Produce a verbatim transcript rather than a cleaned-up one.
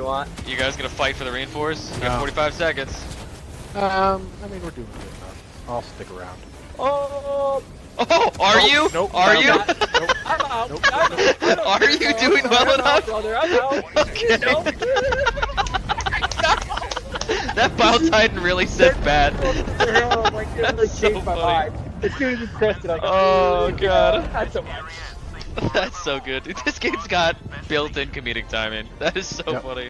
want. You guys gonna fight for the reinforce? You got No. forty-five seconds. Um, I mean, we're doing good enough. I'll stick around. Oh, Oh, are Nope, you? nope, are no, you? nope. I'm out. Nope, I'm nope. out. Are you doing well I'm enough? out, brother. I'm out. Okay. No. That Bile Titan really said bad. Oh my god, That's so changed my funny. mind. As soon as it crested, I go, Oh god. That's so much. That's so good. Dude, this game's got built-in comedic timing. That is so Yep. funny.